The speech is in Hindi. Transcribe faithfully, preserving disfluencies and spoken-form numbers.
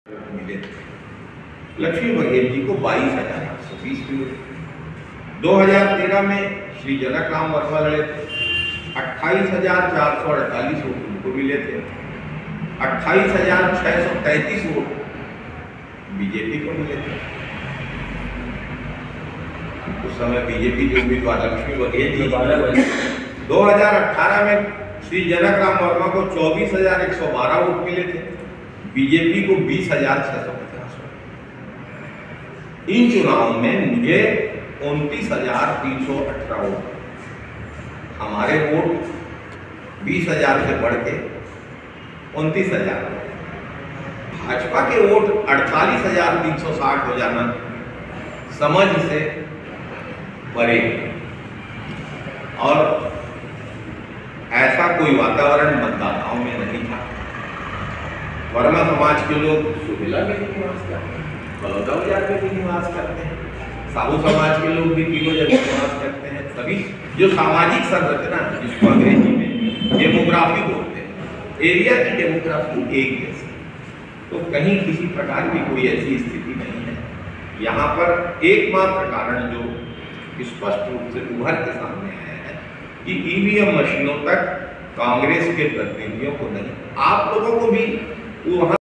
मिले थे। लक्ष्मी बघेल जी को बाईस हजार आठ सौ बीस मिले। दो हजार तेरह में श्री जनक राम वर्मा लड़े थे, अट्ठाईस हजार चार सौ अड़तालीस वोट उनको मिले थे। अट्ठाईस हजार छह सौ तैतीस वोट बीजेपी को मिले थे। उस समय बीजेपी के उम्मीदवार लक्ष्मी बघेल जी। दो हजार अठारह में श्री जनक राम वर्मा को चौबीस हजार एक सौ बारह वोट मिले थे, बीजेपी को बीस हजार छह सौ पचास वोट। इन चुनावों में मुझे उनतीस हजार तीन सौ अठारह वोट, हमारे वोट बीस हजार से बढ़ के उनतीस हजार, भाजपा के वोट अड़तालीस हजार तीन सौ साठ हो जाना समझ से परे। और ऐसा कोई वातावरण मतदाताओं में नहीं था। वर्मा समाज के लोग सुहेला में भी निवास करते हैं, बड़ौदा बाजार में भी निवास करते हैं, साहू समाज के लोग भी तीनों जगह निवास करते हैं। सभी जो सामाजिक संरचना जिसको अंग्रेजी में डेमोग्राफी बोलते हैं, एरिया की डेमोग्राफी एक जैसी, तो कहीं किसी प्रकार की कोई ऐसी स्थिति नहीं है। यहाँ पर एकमात्र कारण जो स्पष्ट रूप से उभर के सामने आया है कि ईवीएम मशीनों तक कांग्रेस के प्रतिनिधियों को नहीं, आप लोगों को भी वहां